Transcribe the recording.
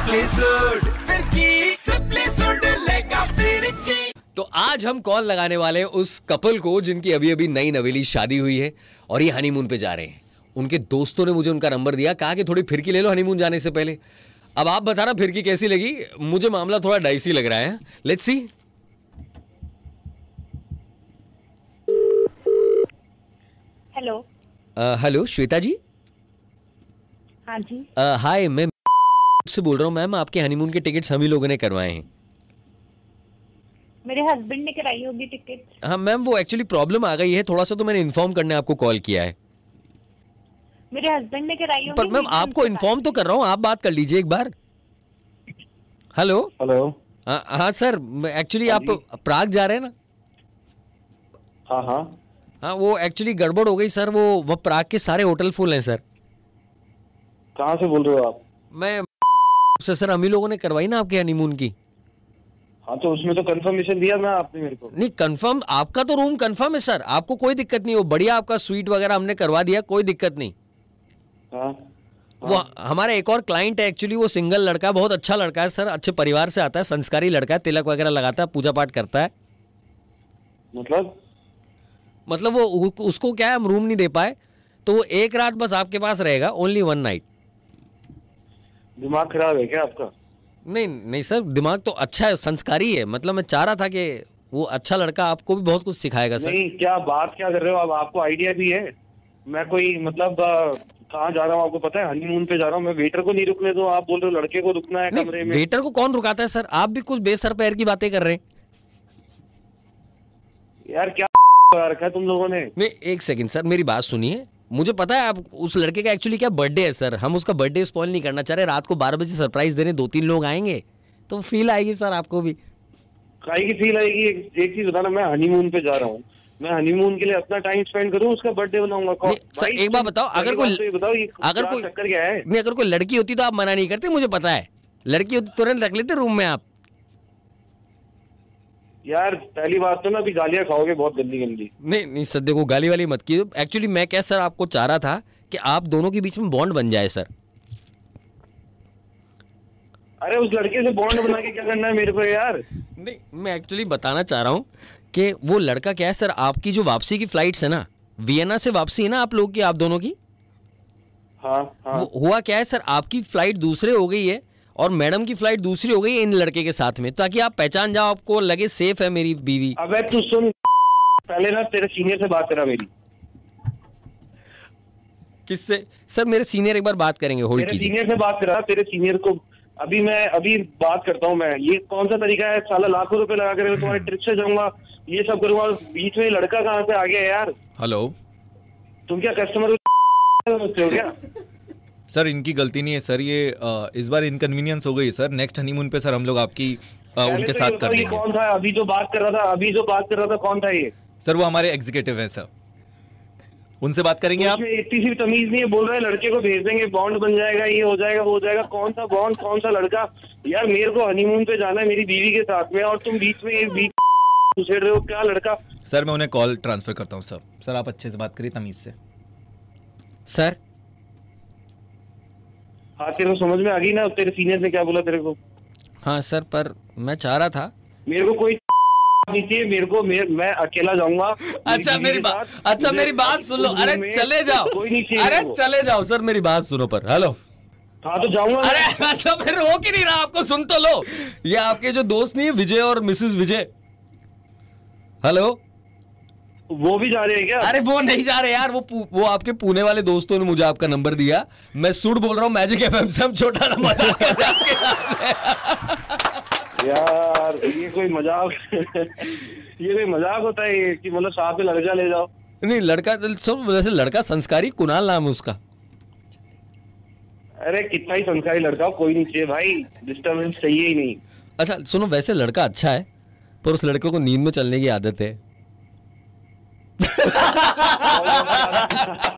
तो आज हम कॉल लगाने वाले हैं उस कपल को जिनकी अभी अभी नई नवेली शादी हुई है और ये हनीमून पे जा रहे हैं। उनके दोस्तों ने मुझे उनका नंबर दिया, कहा कि थोड़ी फिरकी ले लो हनीमून जाने से पहले। अब आप बताना फिरकी कैसी लगी। मुझे मामला थोड़ा डाइसी लग रहा है। Let's see. Hello. Hello Shweta ji. हाँ जी। हाय, मैं से बोल रहा हूँ मैम। आपके हनीमून के टिकट्स हम ही लोगों ने करवाए हैं। मेरे हस्बैंड ने कराई होगी टिकट। हाँ मैम, वो एक्चुअली प्रॉब्लम आ गई है थोड़ा सा, तो मैंने इन्फॉर्म करने आपको कॉल किया है। मेरे हस्बैंड ने कराई होगी। पर मैम आपको इन्फॉर्म तो कर रहा हूँ, आप बात कर लीजिए एक बार। हेलो। हेलो। हाँ सर, एक्चुअली आप प्राग जा रहे हैं ना? हाँ हाँ हाँ, वो एक्चुअली गड़बड़ हो गई सर। वो प्राग के सारे होटल फुल हैं सर। कहाँ से बोल रहे हो आप? मैं सर हम ही लोगों ने करवाई ना आपके हनीमून की। हाँ तो उसमें तो कंफर्मेशन दिया ना आपने मेरे को। नहीं कंफर्म, आपका तो रूम कंफर्म है सर, आपको कोई दिक्कत नहीं। वो बढ़िया आपका स्वीट वगैरह हमने करवा दिया, कोई दिक्कत नहीं। हाँ, वो हमारा एक और क्लाइंट है एक्चुअली, वो सिंगल लड़का, बहुत अच्छा लड़का है सर, अच्छे परिवार से आता है, संस्कारी लड़का है, तिलक वगैरह लगाता है, पूजा पाठ करता है। मतलब वो उसको क्या है, हम रूम नहीं दे पाए, तो वो एक रात बस आपके पास रहेगा, ओनली वन नाइट। दिमाग खराब है क्या आपका? नहीं नहीं सर, दिमाग तो अच्छा है, संस्कारी है। मतलब मैं चाह रहा था कि वो अच्छा लड़का आपको भी बहुत कुछ सिखाएगा सर। नहीं, क्या बात क्या कर रहे हो आप? आपको आइडिया भी है? मैं कोई मतलब कहाँ जा रहा हूँ आपको पता है? हनीमून पे जा रहा हूँ मैं। वेटर को नहीं रुकने दो, आप बोल रहे हो लड़के को रुकना है कमरे में। वेटर को कौन रुकाता है सर? आप भी कुछ बेसर पैर की बातें कर रहे हैं यार। क्या रखा है तुम लोगों ने? नहीं एक सेकंड सर, मेरी बात सुनिए। मुझे पता है आप उस लड़के का एक्चुअली क्या बर्थडे है सर, हम उसका बर्थडे स्पॉइल नहीं करना चाह रहे। रात को 12 बजे सरप्राइज देने 2-3 लोग आएंगे तो फील आएगी सर आपको भी। काहे की फील आएगी? एक चीज बताना, मैं हनीमून पे जा रहा हूँ, मैं हनीमून के लिए अपना टाइम स्पेंड करूँ, उसका बर्थडे बनाऊंगा कौन? सर एक बात बताओ, अगर कोई चक्कर क्या है? नहीं, अगर कोई लड़की होती तो आप मना नहीं करते, मुझे पता है। लड़की होती तुरंत रख लेते रूम में आप। यार पहली बात तो ना, अभी गालियां खाओगे बहुत गंदी गंदी। नहीं नहीं सर, देखो गाली वाली मत कीजिए। एक्चुअली मैं क्या सर, आपको चाह रहा था कि आप दोनों के बीच में बॉन्ड बन जाए सर। अरे उस लड़के से बॉन्ड बना के क्या करना है मेरे को यार? नहीं, मैं एक्चुअली बताना चाह रहा हूँ कि वो लड़का क्या है सर, आपकी जो वापसी की फ्लाइट्स है ना, वियना से वापसी है ना आप लोग की, आप दोनों की। हाँ हाँ। वो हुआ क्या है सर, आपकी फ्लाइट दूसरे हो गई है और मैडम की फ्लाइट दूसरी हो गई है इन लड़के के साथ में, ताकि आप पहचान जाओ, आपको लगे सेफ है मेरी बीवी। अबे तू सुन, पहले ना तेरे सीनियर से बात करा मेरी। किससे सर? मेरे सीनियर एक बार बात करेंगे, होल्ड तेरे कीजिए। सीनियर से बात करा, तेरे सीनियर को अभी बात करता हूँ मैं। ये कौन सा तरीका है? साला लाखों रुपए लगा कर तुम्हारे ट्रिप से जाऊंगा, ये सब करूंगा, बीच में लड़का कहाँ से आ गया यार? हेलो, तुम क्या कस्टमर समझते हो क्या? सर इनकी गलती नहीं है सर, ये इस बार इनकन्वीनियंस हो गई सर। नेक्स्ट हनीमून पे सर हम लोग आपकी उनके तो साथ कर देंगे। कौन था अभी जो बात कर रहा था? कौन था ये? सर वो हमारे एग्जीक्यूटिव हैं सर, उनसे बात करेंगे आप। इतनी सी तमीज नहीं है, बोल रहे हैं लड़के को भेज देंगे, बॉन्ड बन जाएगा, ये हो जाएगा वो हो जाएगा। कौन सा बॉन्ड, कौन सा लड़का? यार मेरे को हनीमून पे जाना है मेरी बीवी के साथ में, और तुम बीच में घुसेड़ रहे हो। क्या लड़का? सर मैं उन्हें कॉल ट्रांसफर करता हूँ सर। सर आप अच्छे से बात करिए, तमीज से। सर हाँ, तेरे को समझ में आ गई ना तेरे सीनियर ने क्या बोला तेरे को? हाँ सर, पर मैं चाह रहा था, मेरे को कोई नहीं चाहिए, मेरे को मैं अकेला जाऊंगा। अच्छा मेरी बात सुन लो। अरे चले जाओ, कोई नहीं चाहिए। अरे चले जाओ सर, मेरी बात सुनो। पर हेलो। हाँ तो जाऊंगा। अरे तो फिर हो क्यों नहीं रहा? आपको सुन तो लो। ये आपके जो दोस्त नहीं है विजय और मिसेस विजय, हेलो, वो भी जा रहे हैं क्या? अरे वो नहीं जा रहे यार, वो आपके पुणे वाले दोस्तों ने मुझे आपका नंबर दिया। मैं सूट बोल रहा हूँ, मैजिक एफएम से। हम छोटा ना मजाक कर रहे हैं यार, ये कोई मजाक होता है ये, कि मतलब साथ में लड़का ले जाओ? नहीं, लड़का सब वैसे लड़का संस्कारी, कुणाल नाम है उसका। अरे कितना ही संस्कारी लड़का, कोई नहीं चाहिए भाई, डिस्टर्बेंस चाहिए ही नहीं। अच्छा सुनो, वैसे लड़का अच्छा है, पर उस लड़के को नींद में चलने की आदत है।